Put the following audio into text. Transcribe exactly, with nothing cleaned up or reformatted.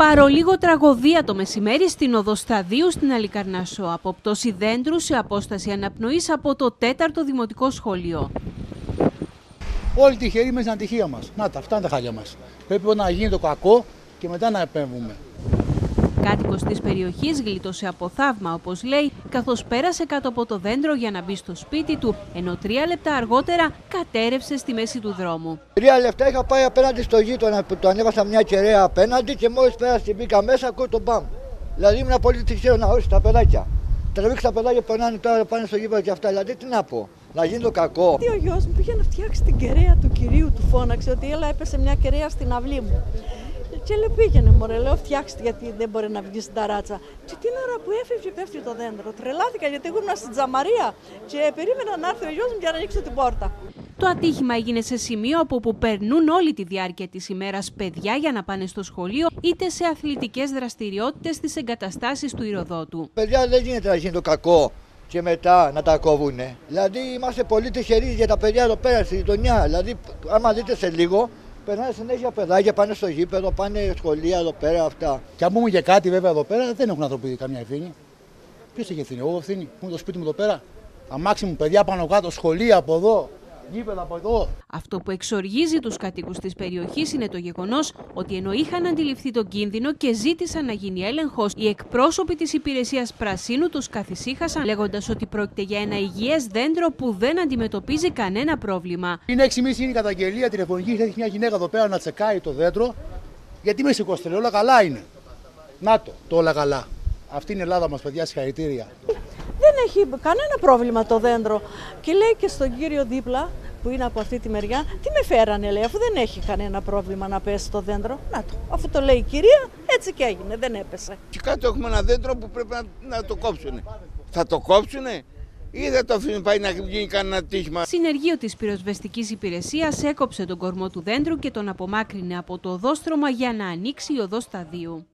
Παρολίγο τραγωδία το μεσημέρι στην οδό Σταδίου στην Αλικαρνασσό από πτώση δέντρου σε απόσταση αναπνοής από το τέταρτο δημοτικό σχολείο. Όλοι τυχεροί μέσα στην ατυχία μας. Να τα, αυτά είναι τα χάλια μας. Πρέπει να γίνει το κακό και μετά να επέμβουμε. Κάτοικος της περιοχής γλίτωσε από θαύμα, όπως λέει, καθώς πέρασε κάτω από το δέντρο για να μπει στο σπίτι του, ενώ τρία λεπτά αργότερα κατέρευσε στη μέση του δρόμου. Τρία λεπτά είχα πάει απέναντι στο γείτονα που το ανέβασα μια κεραία απέναντι και μόλις πέρασε και μπήκα μέσα, ακούω τον μπαμ. Δηλαδή ήμουν πολύ τυχαίο να ορίσει τα παιδάκια. Τραβήξει τα παιδάκια που περνάνε τώρα πάνε στο γήπεδο και αυτά. Δηλαδή τι να πω, να γίνει το κακό. Ο γιος μου πήγε να φτιάξει την κεραία του κυρίου, του φώναξε ότι έλα έπεσε μια κεραία στην αυλή μου. Και λέει πήγαινε μωρέ, λέω φτιάξτε γιατί δεν μπορεί να βγει στην ταράτσα. Και την ώρα που έφευγε πέφτει το δέντρο. Τρελάθηκα γιατί εγώ ήμουν στην τζαμαρία και περίμενα να έρθει ο γιος μου για να ανοίξω την πόρτα. Το ατύχημα έγινε σε σημείο από που περνούν όλη τη διάρκεια της ημέρας παιδιά για να πάνε στο σχολείο είτε σε αθλητικές δραστηριότητες στις εγκαταστάσεις του Ηροδότου. Παιδιά, δεν γίνεται να γίνει το κακό και μετά να τα κόβουνε. Δηλαδή είμαστε πολύ τυχεροί για τα παιδιά εδώ πέρα στη γειτονιά. Δηλαδή, άμα δείτε σε λίγο. Περνάνε συνέχεια παιδάκια, πάνε στο γήπεδο, πάνε σχολεία εδώ πέρα, αυτά. Και αν πούμε και κάτι βέβαια εδώ πέρα, δεν έχουν άνθρωποι καμιά ευθύνη. Ποιος έχει ευθύνη, εγώ έχω ευθύνη, που είναι το σπίτι μου εδώ πέρα. Αμάξι μου, παιδιά πάνω κάτω, σχολεία από εδώ, γήπεδα από εδώ. Αυτό που εξοργίζει τους κατοίκους της περιοχής είναι το γεγονός ότι ενώ είχαν αντιληφθεί τον κίνδυνο και ζήτησαν να γίνει έλεγχος, οι εκπρόσωποι της υπηρεσίας Πρασίνου τους καθησύχασαν λέγοντας ότι πρόκειται για ένα υγιές δέντρο που δεν αντιμετωπίζει κανένα πρόβλημα. Είναι έξι μήνες είναι η καταγγελία τηλεφωνική, έχει μια γυναίκα εδώ πέρα να τσεκάει το δέντρο. Γιατί με σηκώστε, όλα καλά είναι. Να το, το όλα καλά. Αυτή είναι η Ελλάδα μας, παιδιά, συγχαρητήρια. Δεν έχει κανένα πρόβλημα το δέντρο. Και λέει και στον κύριο δίπλα, που είναι από αυτή τη μεριά, τι με φέρανε, λέει, αφού δεν έχει κανένα πρόβλημα να πέσει το δέντρο. Να το, αφού το λέει η κυρία, έτσι και έγινε, δεν έπεσε. Και κάτω έχουμε ένα δέντρο που πρέπει να, να το κόψουνε. Θα το κόψουνε ή θα το αφήνουν πάει να γίνει κανένα ατύχημα. Συνεργείο της πυροσβεστικής υπηρεσίας έκοψε τον κορμό του δέντρου και τον απομάκρυνε από το οδόστρωμα για να ανοίξει η οδός Σταδίου.